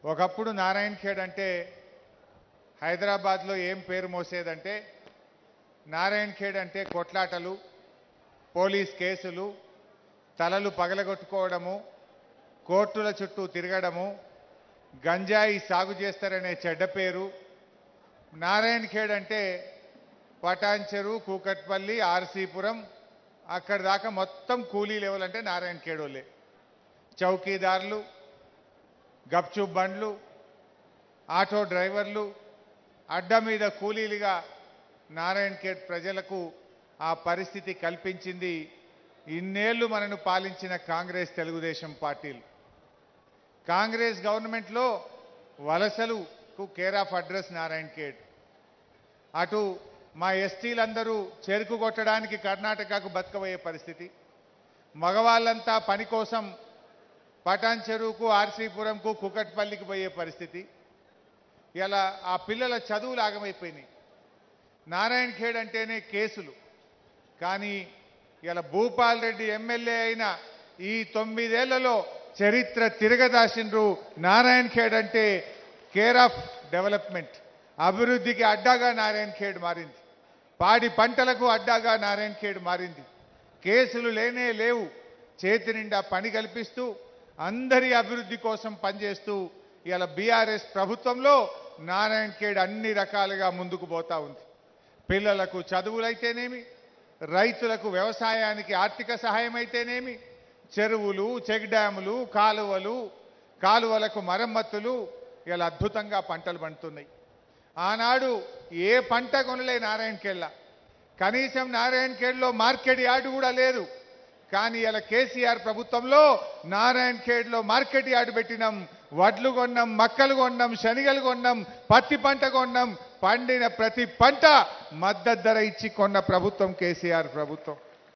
ఒకప్పుడు నారాయణ్ ఖేడ్ అంటే హైదరాబాద్లో ఏం పేరు మోసేదంటే నారాయణ్ ఖేడ్ అంటే కొట్లాటలు, పోలీస్ కేసులు, తలలు పగలగొట్టుకోవడము, కోర్టుల చుట్టూ తిరగడము, గంజాయి సాగు చేస్తారనే చెడ్డ పేరు. నారాయణ్ ఖేడ్ అంటే పటాన్చెరు, కూకట్పల్లి, ఆర్సీపురం అక్కడి దాకా మొత్తం కూలీ లెవెల్ అంటే నారాయణ్ ఖేడ్ వాళ్ళే. చౌకీదారులు, గప్చుప్ బండ్లు, ఆటో డ్రైవర్లు, అడ్డ మీద కూలీలుగా నారాయణ్ ఖేడ్ ప్రజలకు ఆ పరిస్థితి కల్పించింది ఇన్నేళ్లు మనను పాలించిన కాంగ్రెస్ తెలుగుదేశం పార్టీలు. కాంగ్రెస్ గవర్నమెంట్లో వలసలకు care of address Narayan Khed. అటు మా ఎస్టీలందరూ చెరుకు కొట్టడానికి కర్ణాటకకు బతకబోయే పరిస్థితి, మగవాళ్ళంతా పని కోసం పటాన్చెరుకు, ఆర్సీపురంకు, కుకట్పల్లికి పోయే పరిస్థితి. ఇలా ఆ పిల్లల చదువులు ఆగమైపోయినాయి. నారాయణ్ ఖేడ్ అంటేనే కేసులు. కానీ ఇలా భూపాల్ రెడ్డి ఎమ్మెల్యే అయిన ఈ 9 ఏళ్లలో చరిత్ర తిరగదాసిండ్రు. నారాయణ్ ఖేడ్ అంటే కేర్ ఆఫ్ డెవలప్మెంట్, అభివృద్ధికి అడ్డాగా నారాయణ్ ఖేడ్ మారింది. పాడి పంటలకు అడ్డాగా నారాయణ్ ఖేడ్ మారింది. కేసులు లేనే లేవు. చేతి నిండా పని కల్పిస్తూ అందరి అభివృద్ధి కోసం పనిచేస్తూ ఇలా బీఆర్ఎస్ ప్రభుత్వంలో నారాయణ్ ఖేడ్ అన్ని రకాలుగా ముందుకు పోతా ఉంది. పిల్లలకు చదువులైతేనేమి, రైతులకు వ్యవసాయానికి ఆర్థిక సహాయం అయితేనేమి, చెరువులు, చెక్ డ్యాములు, కాలువలకు మరమ్మతులు, ఇలా అద్భుతంగా పంటలు పండుతున్నాయి. ఆనాడు ఏ పంట కొనలే నారాయణ్ ఖేడ్లా. కనీసం నారాయణ్ ఖేడ్లో మార్కెట్ యార్డు కూడా లేదు. కానీ ఇలా కేసీఆర్ ప్రభుత్వంలో నారాయణ్ ఖేడ్లో మార్కెట్ యార్డు పెట్టినాం. వడ్లు కొన్నాం, మక్కలు కొన్నాం, శనగలు కొన్నాం, పత్తి పంట కొన్నాం. పండిన ప్రతి పంట మద్దతు ధర ఇచ్చి కొన్న ప్రభుత్వం కేసీఆర్ ప్రభుత్వం.